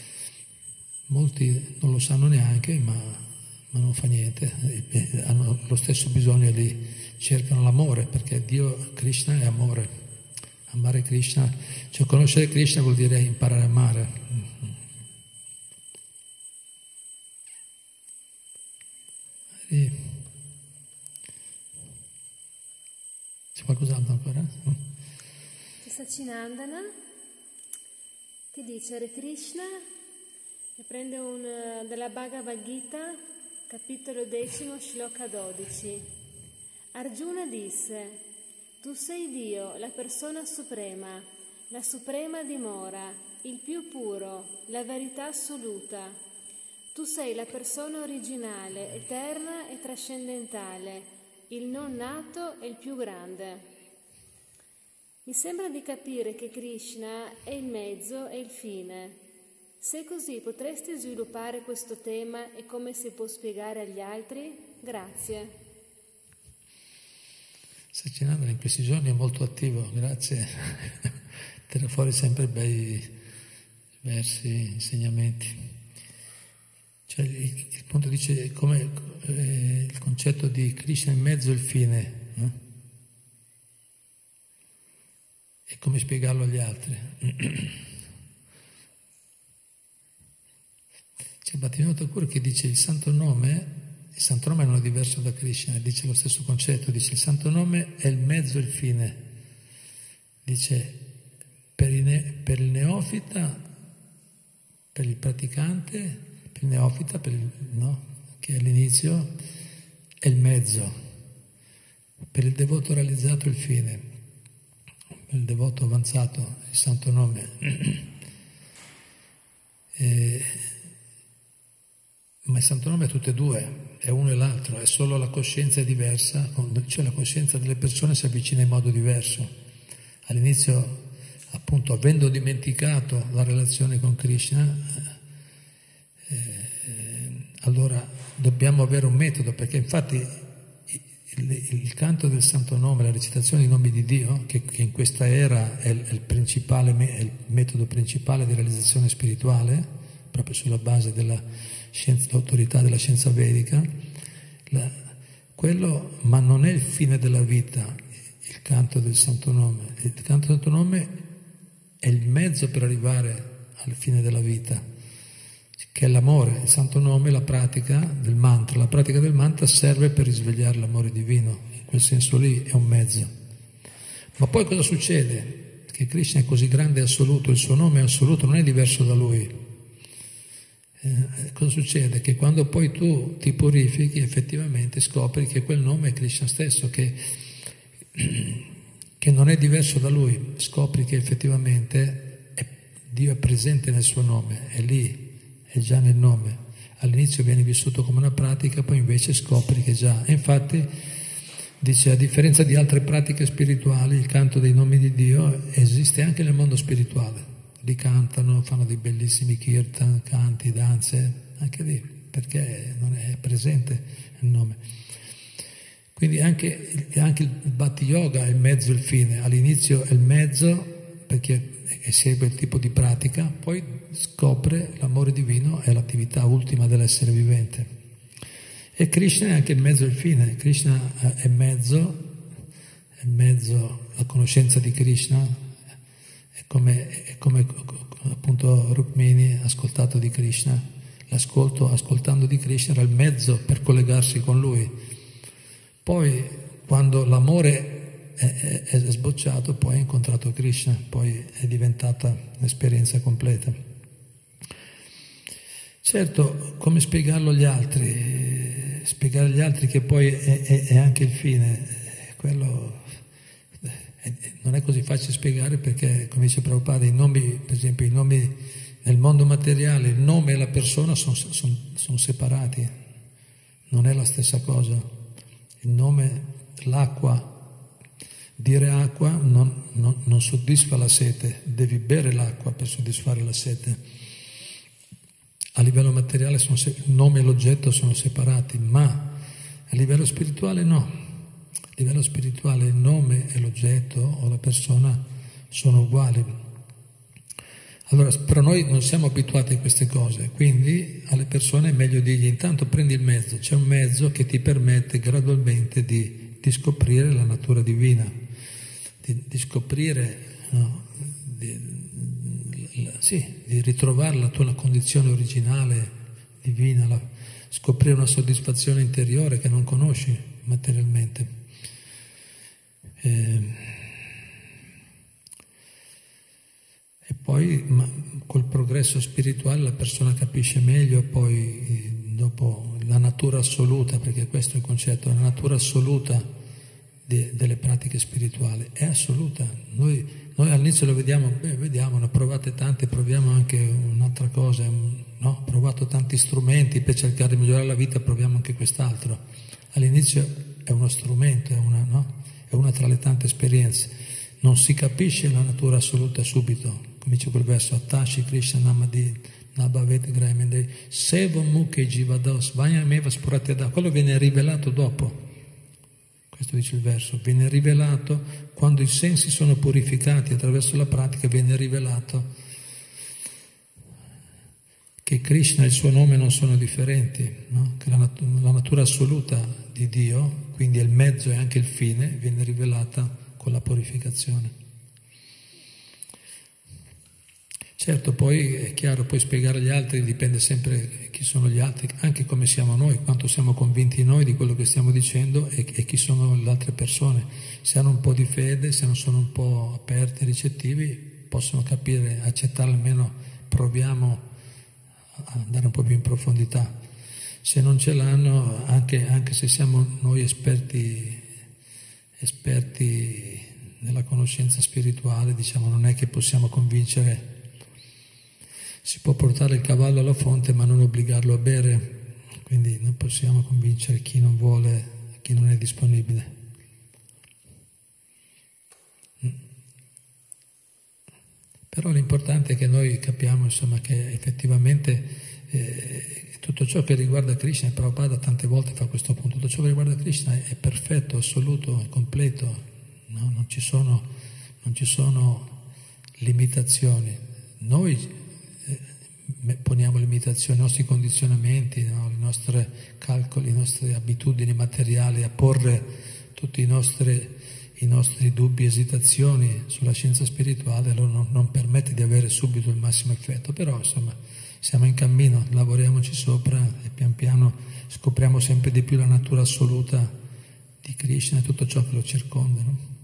Molti non lo sanno neanche, ma, ma non fa niente, hanno lo stesso bisogno lì, cercano l'amore, perché Dio, Krishna è amore. Amare Krishna, cioè conoscere Krishna vuol dire imparare a amare. E c'è qualcos'altro ancora? Sacinandana che dice Hare Krishna e prende un, della Bhagavad Gita, capitolo decimo, shloka dodici. Arjuna disse: tu sei Dio, la persona suprema, la suprema dimora, il più puro, la verità assoluta. Tu sei la persona originale, eterna e trascendentale, il non nato e il più grande. Mi sembra di capire che Krishna è il mezzo e il fine. Se è così, potresti sviluppare questo tema e come si può spiegare agli altri? Grazie. Sacinandana in questi giorni è molto attivo, grazie. Tira fuori sempre bei versi, insegnamenti. Cioè, il, il punto dice come eh, il concetto di Krishna in mezzo e il fine. Eh? E come spiegarlo agli altri? C'è Bhattivinoda Thakur che dice il santo nome, il santo nome non è diverso da Krishna, dice lo stesso concetto, dice il santo nome è il mezzo e il fine. Dice per il, ne, per il neofita, per il praticante, per il neofita, per il, no, che è l'inizio, è il mezzo, per il devoto realizzato il fine. Il devoto avanzato, il santo nome. E, ma il santo nome è tutte e due, è uno e l'altro, è solo la coscienza è diversa, cioè la coscienza delle persone si avvicina in modo diverso. All'inizio, appunto, avendo dimenticato la relazione con Krishna, eh, allora dobbiamo avere un metodo, perché infatti Il, il canto del santo nome, la recitazione dei nomi di Dio, che, che in questa era è il, è, il principale, è il metodo principale di realizzazione spirituale, proprio sulla base della scienza, l'autorità della scienza vedica, la, quello, ma non è il fine della vita, il canto del santo nome. Il canto del santo nome è il mezzo per arrivare al fine della vita, che è l'amore. Il santo nome, la pratica del mantra. La pratica del mantra serve per risvegliare l'amore divino, in quel senso lì è un mezzo. Ma poi cosa succede? Che Krishna è così grande e assoluto, il suo nome è assoluto, non è diverso da lui. Eh, cosa succede? Che quando poi tu ti purifichi, effettivamente scopri che quel nome è Krishna stesso, che, che non è diverso da lui. Scopri che effettivamente è, Dio è presente nel suo nome, è lì. È già nel nome. All'inizio viene vissuto come una pratica, poi invece scopri che già. E infatti dice, a differenza di altre pratiche spirituali, il canto dei nomi di Dio esiste anche nel mondo spirituale. Li cantano, fanno dei bellissimi kirtan, canti, danze, anche lì, perché non è presente il nome. Quindi anche, anche il Bhakti Yoga è il mezzo e il fine. All'inizio è il mezzo, perché segue il tipo di pratica, poi scopre l'amore divino è l'attività ultima dell'essere vivente. E Krishna è anche il mezzo e il fine. Krishna è mezzo, è mezzo, la conoscenza di Krishna è come, è come appunto Rukmini ha ascoltato di Krishna. L'ascolto ascoltando di Krishna era il mezzo per collegarsi con lui. Poi quando l'amore È, è, è sbocciato, poi ha incontrato Krishna, poi è diventata un'esperienza completa. Certo, come spiegarlo agli altri? Spiegare agli altri che poi è, è, è anche il fine, quello è, non è così facile spiegare, perché, come dice Prabhupada, i nomi, per esempio, i nomi nel mondo materiale, il nome e la persona sono, sono, sono separati, non è la stessa cosa. Il nome, l'acqua, dire acqua non, non, non soddisfa la sete, devi bere l'acqua per soddisfare la sete. A livello materiale sono se- il nome e l'oggetto sono separati, ma a livello spirituale no. A livello spirituale il nome e l'oggetto o la persona sono uguali. Allora, però noi non siamo abituati a queste cose, quindi alle persone è meglio dirgli intanto prendi il mezzo, c'è un mezzo che ti permette gradualmente di, di scoprire la natura divina, di, di scoprire, no, di, la, sì, di ritrovare la tua condizione originale divina, la, scoprire una soddisfazione interiore che non conosci materialmente. Eh, E poi ma, col progresso spirituale la persona capisce meglio poi dopo la natura assoluta, perché questo è il concetto, la natura assoluta de, delle pratiche spirituali. È assoluta. Noi, noi all'inizio lo vediamo, beh, vediamo, ne provate tante, proviamo anche un'altra cosa, no? Ho provato tanti strumenti per cercare di migliorare la vita, proviamo anche quest'altro. All'inizio è uno strumento, è una, no? È una tra le tante esperienze. Non si capisce la natura assoluta subito. Come dice quel verso, Atashi Krishna Namadi Nabhavet Graimende Sevo Mukhe Jivados Vayameva Spurateda. Quello viene rivelato dopo. Questo dice il verso. Viene rivelato quando i sensi sono purificati attraverso la pratica, viene rivelato che Krishna e il suo nome non sono differenti, no? Che la, nat- la natura assoluta di Dio, quindi il mezzo e anche il fine, viene rivelata con la purificazione. Certo, poi è chiaro, poi spiegare agli altri dipende sempre chi sono gli altri, anche come siamo noi, quanto siamo convinti noi di quello che stiamo dicendo e, e chi sono le altre persone. Se hanno un po' di fede, se non sono un po' aperti e ricettivi, possono capire, accettare, almeno proviamo a andare un po' più in profondità. Se non ce l'hanno, anche, anche se siamo noi esperti, esperti nella conoscenza spirituale, diciamo, non è che possiamo convincere. Si può portare il cavallo alla fonte ma non obbligarlo a bere, quindi non possiamo convincere chi non vuole, chi non è disponibile. Però l'importante è che noi capiamo, insomma, che effettivamente eh, tutto ciò che riguarda Krishna, e Prabhupada tante volte fa questo punto, tutto ciò che riguarda Krishna è, è perfetto, assoluto, è completo, no? Non ci sono, non ci sono limitazioni. Noi poniamo limitazioni, i nostri condizionamenti, no? I nostri calcoli, le nostre abitudini materiali, a porre tutti i nostri, i nostri dubbi e esitazioni sulla scienza spirituale, allora non, non permette di avere subito il massimo effetto, però insomma siamo in cammino, lavoriamoci sopra e pian piano scopriamo sempre di più la natura assoluta di Krishna e tutto ciò che lo circonda, no?